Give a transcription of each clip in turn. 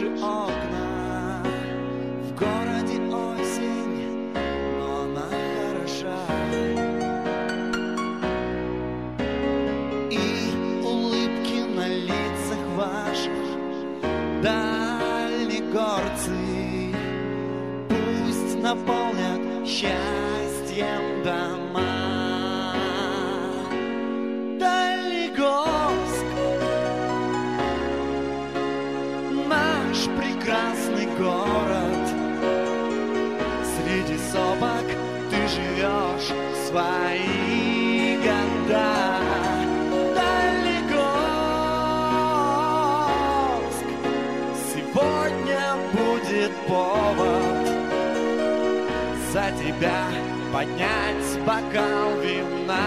наши окна. В городе осень, но она хороша. И улыбки на лицах ваших, дальнегорцы, пусть наполнят счастьем дома. Дальнегорск, наш прекрасный город. Среди сопок ты живешь свои года. Дальнегорск, сегодня будет повод за тебя поднять бокал вина.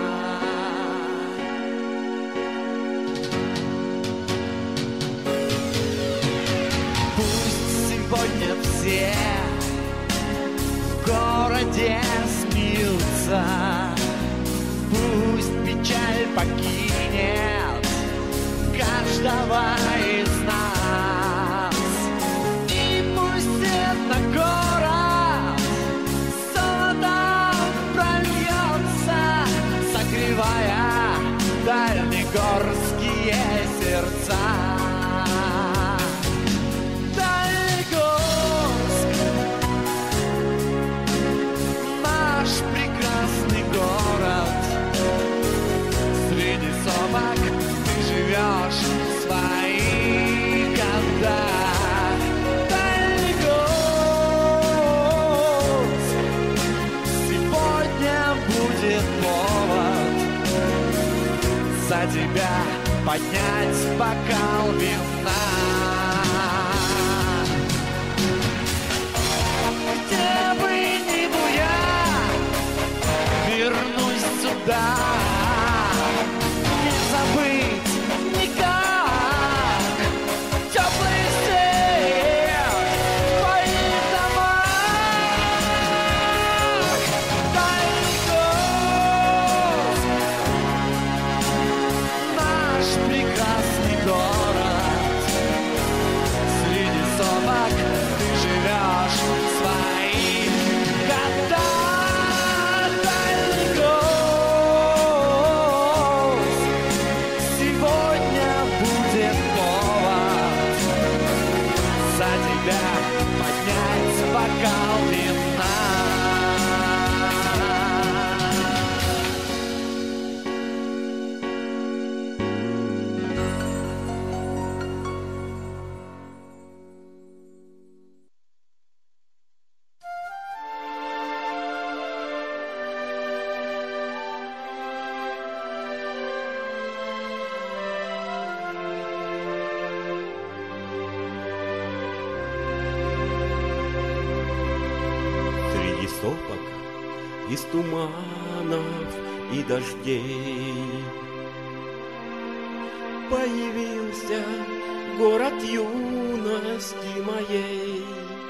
Сегодня все в городе смеются, пусть печаль покинет каждого из нас. И пусть это город золотом прольется, согревая дальнегорские сердца. За тебя поднять бокал вина. Где бы ни был я, вернусь сюда. Не забыть никак теплый свет в твоих домах. Дальнегорск, наш прекрасный город. Среди сопок ты живешь свои года. Дальнегорск, сегодня будет повод за тебя поднять бокал вина. Среди сопок, из туманов и дождей появился город юности моей.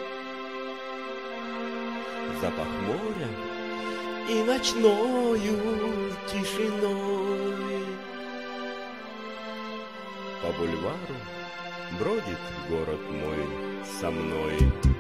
Запах моря и ночною тишиной. По бульвару бродит город мой со мной.